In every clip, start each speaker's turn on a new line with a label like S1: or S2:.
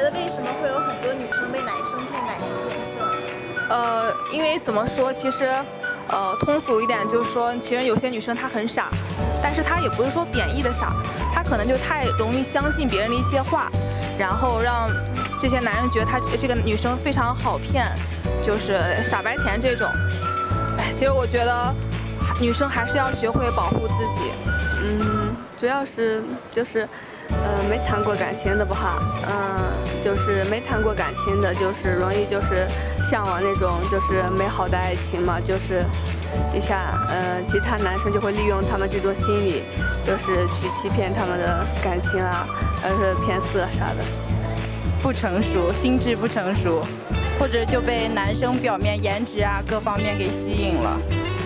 S1: 得为什么会有很多女生被男生骗感情骗色？
S2: 因为怎么说，其实，通俗一点就是说，其实有些女生她很傻，但是她也不是说贬义的傻，她可能就太容易相信别人的一些话，然后让这些男人觉得她这个女生非常好骗，就是傻白甜这种。哎，其实我觉得女生还是要学会保护自己。
S3: 主要是就是没谈过感情的不好，就是没谈过感情的，就是容易就是向往那种就是美好的爱情嘛，就是一下其他男生就会利用他们这种心理，就是去欺骗他们的感情啊，是骗色啥的。
S4: 不成熟，心智不成熟，或者就被男生表面颜值啊各方面给吸引了。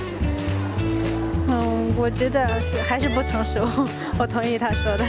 S5: 我觉得还是不成熟，我同意他说的。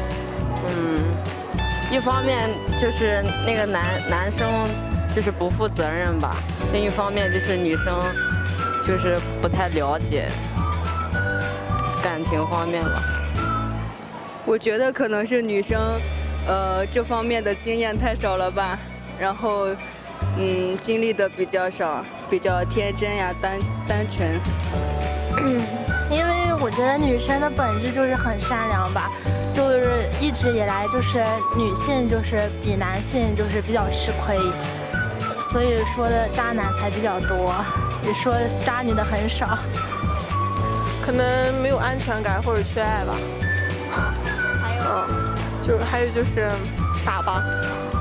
S6: 一方面就是那个男生就是不负责任吧，另一方面就是女生就是不太了解感情方面吧。
S3: 我觉得可能是女生，这方面的经验太少了吧，然后，经历的比较少，比较天真呀，单纯。
S7: 因为我觉得女生的本质就是很善良吧，就是一直以来就是女性就是比男性就是比较吃亏，所以说的渣男才比较多，也说渣女的很少。
S8: 可能没有安全感或者缺爱吧。还有就是傻吧。